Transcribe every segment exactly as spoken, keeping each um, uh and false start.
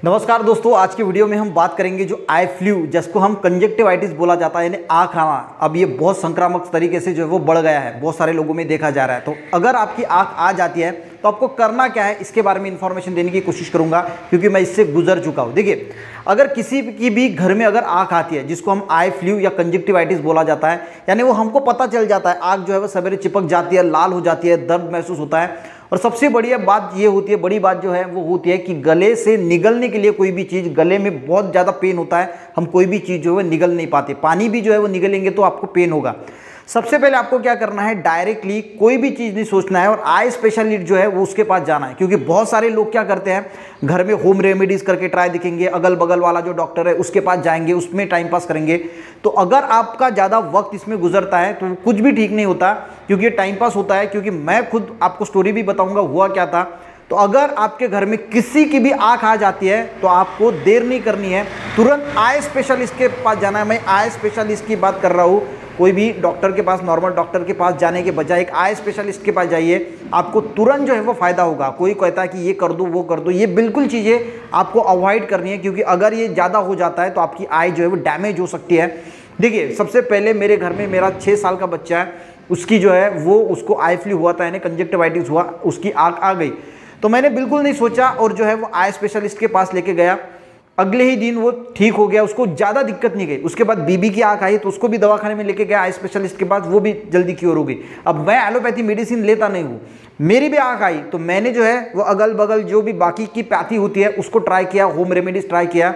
नमस्कार दोस्तों, आज की वीडियो में हम बात करेंगे जो आई फ्लू, जिसको हम कंजक्टिवाइटिस बोला जाता है, यानी आँख आना। अब ये बहुत संक्रामक तरीके से जो है वो बढ़ गया है, बहुत सारे लोगों में देखा जा रहा है। तो अगर आपकी आँख आ जाती है तो आपको करना क्या है, इसके बारे में इंफॉर्मेशन देने की कोशिश करूंगा, क्योंकि मैं इससे गुजर चुका हूँ। देखिए, अगर किसी की भी घर में अगर आँख आती है, जिसको हम आई फ्लू या कंजक्टिवाइटिस बोला जाता है, यानी वो हमको पता चल जाता है, आँख जो है वो सवेरे चिपक जाती है, लाल हो जाती है, दर्द महसूस होता है। और सबसे बढ़िया बात ये होती है, बड़ी बात जो है वो होती है कि गले से निगलने के लिए कोई भी चीज़, गले में बहुत ज़्यादा पेन होता है, हम कोई भी चीज़ जो है निगल नहीं पाते। पानी भी जो है वो निगलेंगे तो आपको पेन होगा। सबसे पहले आपको क्या करना है, डायरेक्टली कोई भी चीज़ नहीं सोचना है और आई स्पेशलिस्ट जो है वो उसके पास जाना है। क्योंकि बहुत सारे लोग क्या करते हैं, घर में होम रेमेडीज़ करके ट्राई दिखेंगे, अगल बगल वाला जो डॉक्टर है उसके पास जाएंगे, उसमें टाइम पास करेंगे। तो अगर आपका ज़्यादा वक्त इसमें गुजरता है तो कुछ भी ठीक नहीं होता, क्योंकि ये टाइम पास होता है। क्योंकि मैं खुद आपको स्टोरी भी बताऊँगा हुआ क्या था। तो अगर आपके घर में किसी की भी आँख आ जाती है तो आपको देर नहीं करनी है, तुरंत आई स्पेशलिस्ट के पास जाना है। मैं आई स्पेशलिस्ट की बात कर रहा हूँ, कोई भी डॉक्टर के पास, नॉर्मल डॉक्टर के पास जाने के बजाय एक आई स्पेशलिस्ट के पास जाइए, आपको तुरंत जो है वो फ़ायदा होगा। कोई कहता है कि ये कर दो वो कर दो, ये बिल्कुल चीज़ें आपको अवॉइड करनी है, क्योंकि अगर ये ज़्यादा हो जाता है तो आपकी आई जो है वो डैमेज हो सकती है। देखिए, सबसे पहले मेरे घर में मेरा छः साल का बच्चा है, उसकी जो है वो उसको आई फ्लू हुआ था, यानी कंजक्टिवाइटिस हुआ, उसकी आँख आ गई। तो मैंने बिल्कुल नहीं सोचा और जो है वो आई स्पेशलिस्ट के पास लेके गया। अगले ही दिन वो ठीक हो गया, उसको ज़्यादा दिक्कत नहीं गई। उसके बाद बीबी की आँख आई तो उसको भी दवाखाने में लेके गया आई स्पेशलिस्ट के पास, वो भी जल्दी क्योर हो गई। अब मैं एलोपैथी मेडिसिन लेता नहीं हूँ, मेरी भी आँख आई तो मैंने जो है वो अगल बगल जो भी बाकी की पैथी होती है उसको ट्राई किया, होम रेमेडीज ट्राई किया।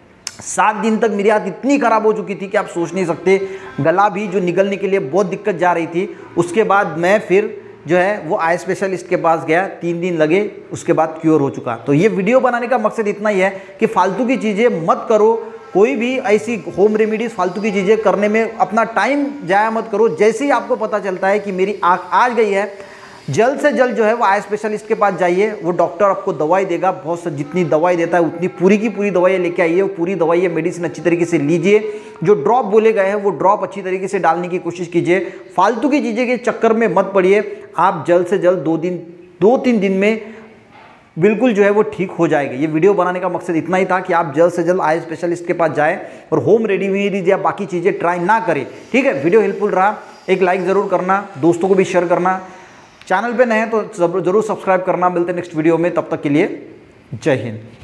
सात दिन तक मेरी आँख इतनी ख़राब हो चुकी थी कि आप सोच नहीं सकते, गला भी जो निगलने के लिए बहुत दिक्कत जा रही थी। उसके बाद मैं फिर जो है वो आई स्पेशलिस्ट के पास गया, तीन दिन लगे, उसके बाद क्योर हो चुका। तो ये वीडियो बनाने का मकसद इतना ही है कि फालतू की चीज़ें मत करो, कोई भी ऐसी होम रेमेडीज फालतू की चीज़ें करने में अपना टाइम जाया मत करो। जैसे ही आपको पता चलता है कि मेरी आँख आ गई है, जल्द से जल्द जो है वो आई स्पेशलिस्ट के पास जाइए। वो डॉक्टर आपको दवाई देगा, बहुत सा जितनी दवाई देता है उतनी पूरी की पूरी दवाई लेके आइए। वो पूरी दवाई है, मेडिसिन अच्छी तरीके से लीजिए। जो ड्रॉप बोले गए हैं वो ड्रॉप अच्छी तरीके से डालने की कोशिश कीजिए। फालतू की चीज़ें के चक्कर में मत पड़िए। आप जल्द से जल्द दो दिन दो तीन दिन में बिल्कुल जो है वो ठीक हो जाएगा। ये वीडियो बनाने का मकसद इतना ही था कि आप जल्द से जल्द आई स्पेशलिस्ट के पास जाएं और होम रेमेडीज या बाकी चीज़ें ट्राई ना करें। ठीक है, वीडियो हेल्पफुल रहा, एक लाइक ज़रूर करना, दोस्तों को भी शेयर करना। चैनल पे नए हैं तो ज़रूर सब्सक्राइब करना। मिलते हैं नेक्स्ट वीडियो में, तब तक के लिए जय हिंद।